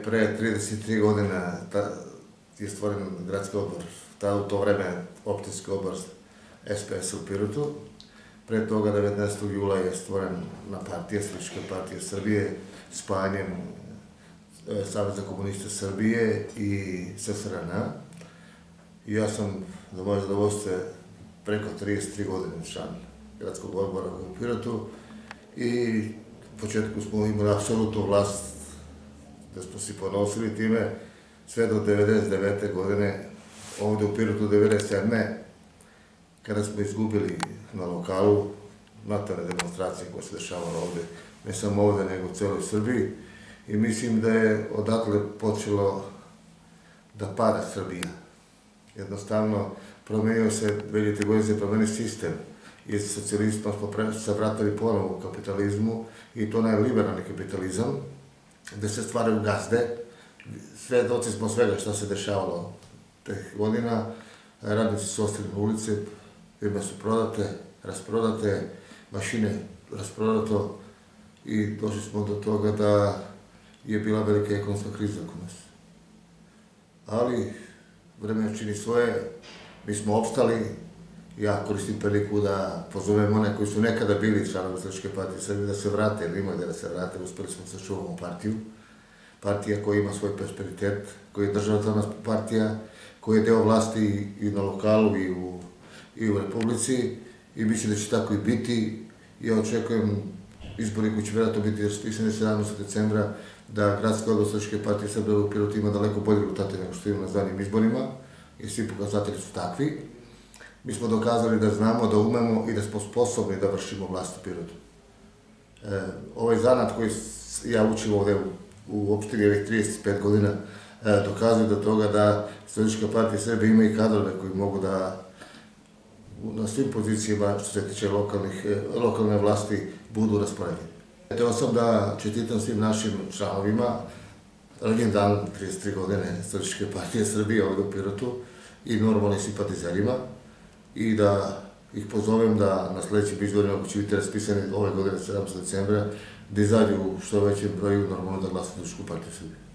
pre 33 godina je stvoren gradski odbor, u to vreme opštinski odbor SPS u Pirotu. Pre toga 19. jula je stvorena partija, Socijalistička partija Srbije, spajanjem Saveza komunista Srbije i SSRN. I ja sam, za moje zadovoljstvo, preko 33 godine član gradskog odbora u Pirotu i u početku smo imali apsolutnu vlast, da smo si ponosili time, sve do 99. godine, ovde u Pirotu 97. kada smo izgubili na lokalu natalne demonstracije koje se dešavalo ovde, ne samo ovde, nego u celoj Srbiji. I mislim da je odatle počelo da pada Srbija. Jednostavno, promenio se, 2000. godine se promenio sistem. Iz socijalizma smo se vratili ponovo u kapitalizmu i to je liberalni kapitalizam, gde se stvaraju gazde. Svedoci smo svega šta se dešavalo teh godina. Radnici su ostali na ulici, firme su prodate, rasprodate, mašine rasprodato i došli smo do toga da je bila velika ekonomska kriza kod nas. Ali vreme čini svoje, mi smo opstali. Ja koristim priliku da pozovem one koji su nekada bili članovi Socijalističke partije Srbije da se vrate, ili imaju da se vrate, uspeli smo da sačuvamo partiju. Partija koja ima svoj prosperitet, koja je državotvorna partija, koja je deo vlasti i na lokalu i u Republici i mislim da će tako i biti. Ja očekujem izbori koji će vjerojatno biti raspisani 17. decembra da gradski odbor Socijalističke partije Srbije u Pirotu ima daleko bolje rezultate nego što ima na zadnjim izborima i svi pokazatelji su takvi. Mi smo dokazali da znamo, da umemo i da smo sposobni da vršimo vlast u Pirotu. Ovaj zanat koji ja učim ovde u opštini ovih 35 godina dokazuje do toga da Socijalistička partija Srbije ima i kadrove koji mogu da na svim pozicijama što se tiče lokalne vlasti budu raspoređeni. Hteo sam da čestitam svim našim članovima rođendan dan 33 godine Socijalističke partije Srbije ovde u Pirotu i normalnim simpatizerima i da ih pozovem da na sledećim izborima, ako će biti raspisani ove godine 17. decembra, da izađu u što većem broju normalno da glasuju Socijalističku partiju Srbije.